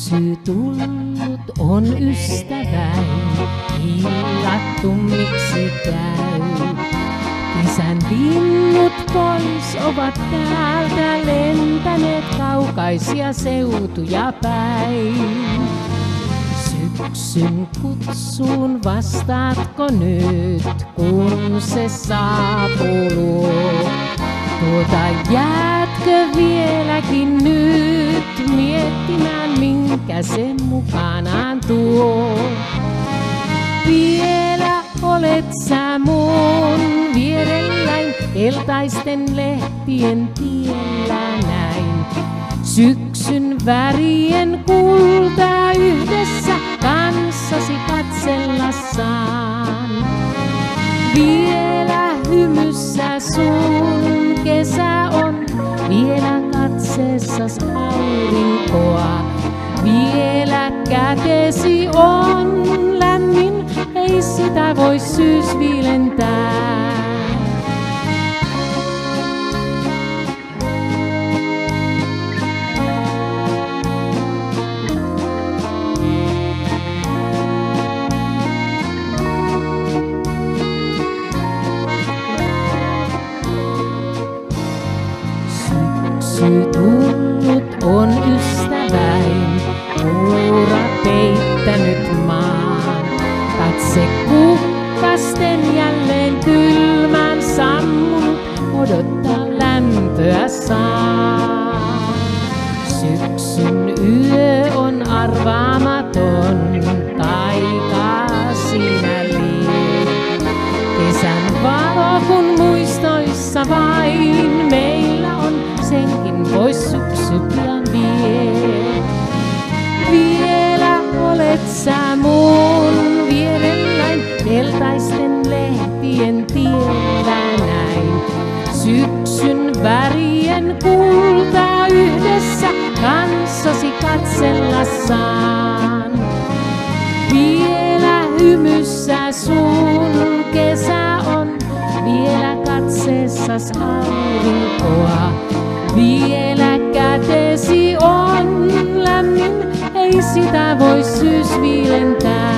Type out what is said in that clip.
Syksy tullut on ystäväin, illat tummiksi käy. Kesän linnut pois ovat täältä lentäneet kaukaisia seutuja päin. Syksyn kutsuun vastaatko nyt, kun se saapuu? Jäätkö vieläkin nyt miettimään, minkä se mukanaan tuo? Vielä olet sä mun vierelläin, keltaisten lehtien tiellä näin. Syksyn värien kultaa yhdessä kanssasi katsella saan. Vielä hymyssä sun kesä on, vielä katseessas aurinkoa. Vielä kätesi on lämmin, ei sitä voi syys viilentää. Syksy tullut on ystäväin, kuura peittänyt maan. Katse kukkasten jälleen kylmään sammunut, odottaa lämpöä saa. Syksyn yö on arvaamaton, taikaa siinä lii. Kesän valo kun muistoissa vain meillä on, senkin pois syksy pian vie. Vielä olet sä mun vierelläin, keltaisten lehtien tiellä näin. Syksyn värien kultaa yhdessä kanssasi katsella saan. Vielä hymyssä sun kesä on, vielä katseessas aurinkoa. Vielä kätesi on lämmin, ei sitä voi syys viilentää.